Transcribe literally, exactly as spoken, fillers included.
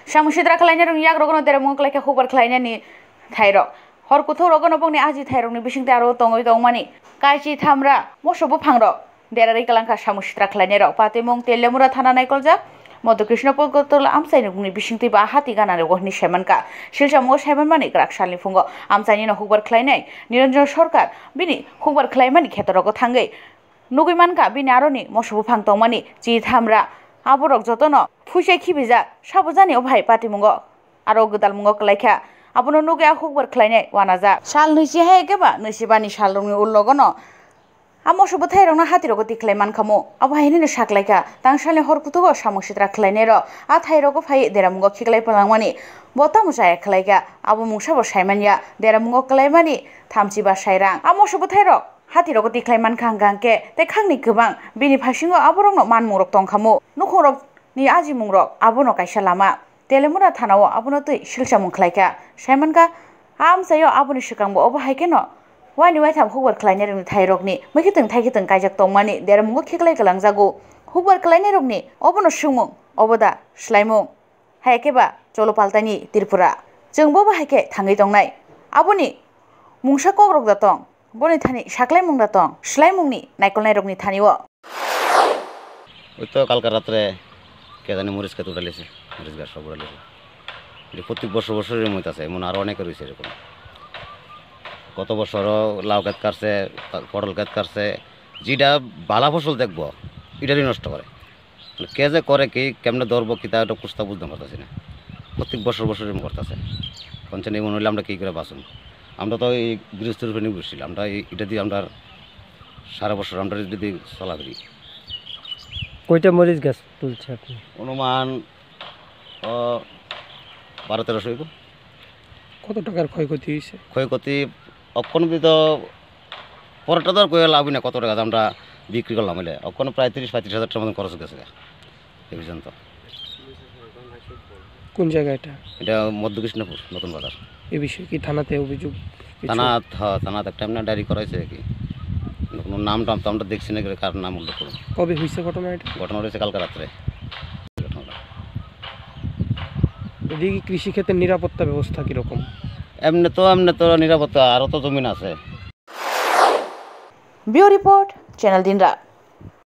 Samusidra Kalina yak rogono dere mong like a hooper kleiner ni thairo. Hor kuto rogono bong ni aji thairo ni bishing taro tongo dong mani. Kaiji thamra moshobo pangro. Dere rikalanka Samusidra Klainero pati mong telemura thana naikolja. Modo Krishna Pogotol Amsai ni bishing tiba hati gana ni shemanka. Shilja mo sheman mani grak shali fungo. Amsai no hooper kleiner. Niranjan Shorkar bini hooper kleimani khetorogo thangai. Nugimanka bini aroni moshobo pang tong mani. Ji thamra aborok jotono fuise khibija sabojani obhai pati mungo aro godal mungo klaikha abono nuge hukbar khlainai wanaja sal nuisi he geba nuisibani salrungni ullogono amosobo thairongna hatiroko tiklaiman khamo obhai ni saklaika tangsale horkutugo Samusidra Klainero a thairoko phai deramungo khiklai palangmani botamu jaya khlaika abo mungsabo saimanya deramungo klaimani thamchiba sairang amosobo thairok hatiroko tiklaiman khangangke te khangni gobang bini phasingo aborokno manmungrok tongkhamo nukhorok ni aji mungrok abono kaisa lama telemura thanao abono tui silsamung khlaika saimanka amsayo aboni sikangbo obo haikeno wani wai tham hubor khlainer ni thairokni mekiteng thaikiteng kaijak tongmani deramungo khiklai kalangjago hubor khlainerokni obono sumung oboda slaimung haikeba cholopaltani Tripura jengbo bo haike thangai tongnai aboni mungsa kogrok datong boni thani saklai mung datong slai mungni naikolnai rokni thaniwo ওই তো কালকে রাত্রে কে জানি মরিচ খেতে উঠালেছে মরিচ গাছ সব উঠালেছে এটা প্রত্যেক বছর বছরের মধ্যে আছে এমন আরও অনেকে রয়েছে এরকম গত বছরও লাউ গাছ কাটছে পটল গাছ কাটছে যেটা বালা ফসল দেখবো এটারই নষ্ট করে কে যে করে কি কেমনে ধরবো কি তা একটা প্রস্তাব বুঝতে পারতেছি না প্রত্যেক বছর বছর এরকম করতেছে কনসেন এমন হইলে আমরা কী করে বাঁচুন আমরা তো এই গৃহস্থের উপরে নির্ভরশীল আমরা এটা দিয়ে আমরা সারা বছর আমরা যদি চলা করি কয়টা মরিচ গাছ তুলছে আপনি অনুমান বারো তেরোশো এরকম কত টাকার ক্ষয়ক্ষতি হয়েছে ক্ষয়ক্ষতি অক্ষণবিধ পরেরটা তো আর কয়ে লাভ না কত টাকা আমরা বিক্রি করলাম হলে অক্ষণ প্রায় তিরিশ পঁয়ত্রিশ হাজার টাকার মতন খরচ গেছে এই পর্যন্ত কোন জায়গা এটা এটা মধ্য কৃষ্ণপুর নতুন বাজার এই বিষয়ে কি থানাতে অভিযোগ থানা থানাতে একটা এমনি ডায়েরি করাইছে কি কোনো নাম টাম তো আমরা দেখছি না কার নাম উল্লেখ করুন কবে হয়েছে ঘটনা এটা ঘটনা রয়েছে কালকে রাত্রে এদিকে কৃষিক্ষেত্রের নিরাপত্তা ব্যবস্থা কীরকম এমনি তো এমনি তো নিরাপত্তা আরও তো জমিন আছে ব্যুরো রিপোর্ট চ্যানেল দিনরাত।